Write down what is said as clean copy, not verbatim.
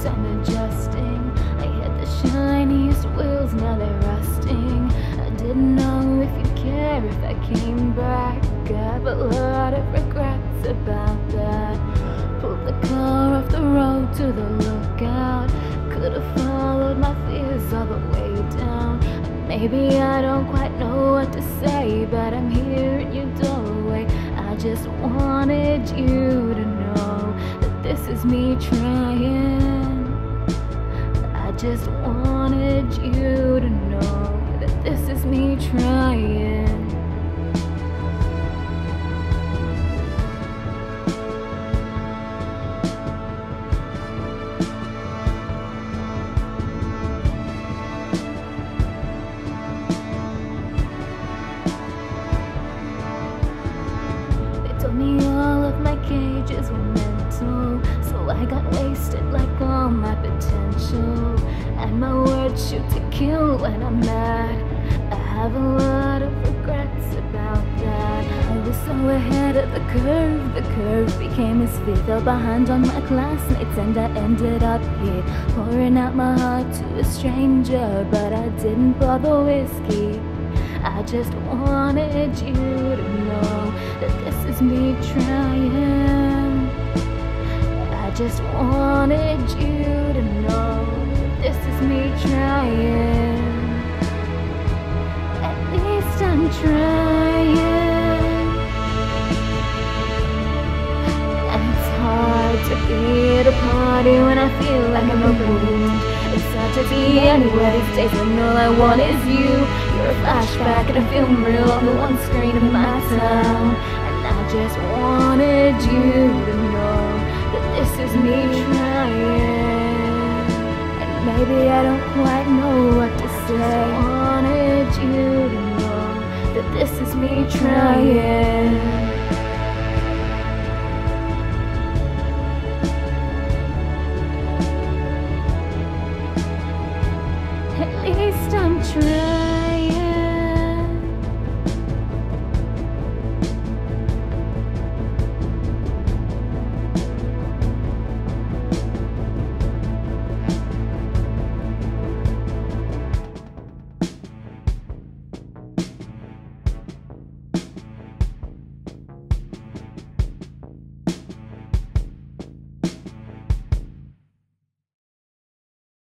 I'm adjusting. I had the shiniest wheels, now they're rusting. I didn't know if you'd care if I came back. I have a lot of regrets about that. Pulled the car off the road to the lookout. Could've followed my fears all the way down. Maybe I don't quite know what to say, but I'm here in your doorway. I just wanted you to know that this is me trying. I just wanted you to know that this is me trying. Told me all of my cages were mental, so I got wasted like all my potential. And my words shoot to kill when I'm mad. I have a lot of regrets about that. I was so ahead of the curve became a sphere. Fell behind on my classmates and I ended up here, pouring out my heart to a stranger. But I didn't pour the whiskey, I just wanted you to know that this is me trying. I just wanted you to know that this is me trying. At least I'm trying. And it's hard to be at a party when I feel like I'm overwhelmed. It's hard to be anywhere these days when all I want is you. You're a flashback and a film reel on the one screen of my town. And I just wanted you to know that this is me trying. And maybe I don't quite know what to say. I wanted you to know that this is me trying. At least I'm trying.